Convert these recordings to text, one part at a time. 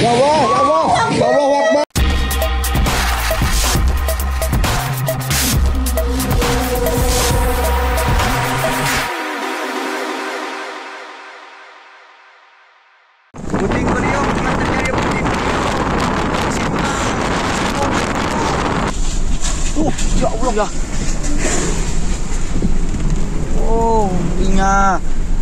Ya Allah, ya Allah, Allahu Akbar. Puting beliung telah terjadi puting. Ya Allah ya. Oh, ingat.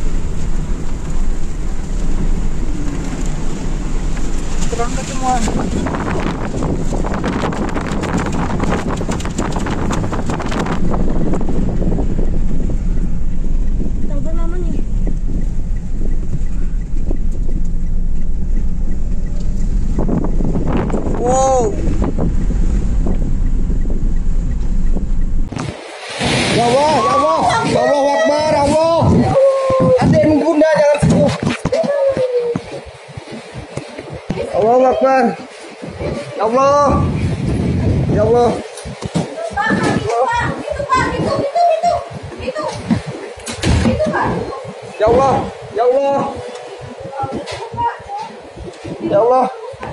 Terangkat semua. Tahu namanya? Wow. Ya Allah, ya Allah, Allahu Akbar, Allah. Adik bunda jangan sentuh. Allahu Akbar. Ya Allah. Ya Allah. Ya Allah. Ya Allah. Ya Allah.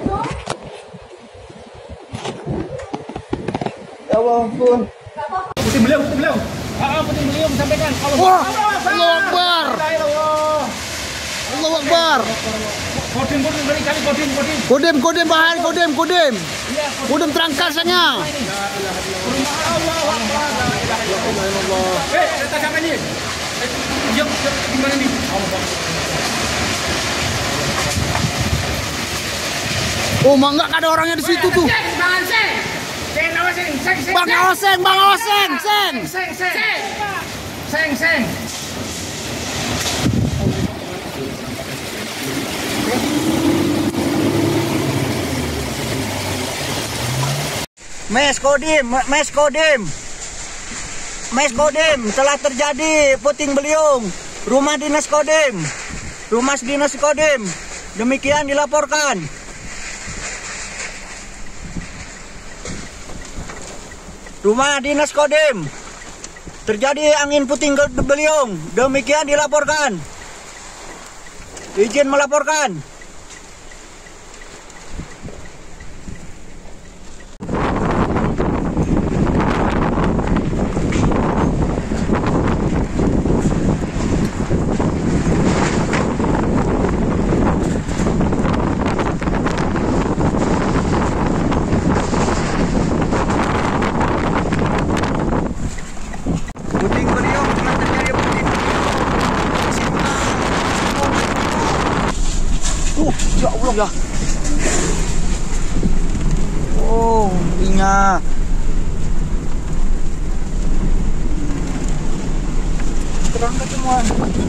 Ya Allah, ampun. Puting beliung. Puting beliung sampaikan. Wah, Allahu Akbar. Allahu Akbar. Kodim beri kali kodim. Kodim bahan, kodim. Kodim terangkat sana. Allahu Akbar. Kita sampai ni. Jom di mana ni? Oh, mangga ada orangnya di situ tuh. Bang Oseng. Seng. Mes Kodim telah terjadi puting beliung rumah dinas Kodim. Demikian dilaporkan. Rumah dinas Kodim terjadi angin puting beliung. Demikian dilaporkan. Izin melaporkan. Puting beliung telah terjadi puting. Ya Allah ya. Oh, ingat. Terangkat semua.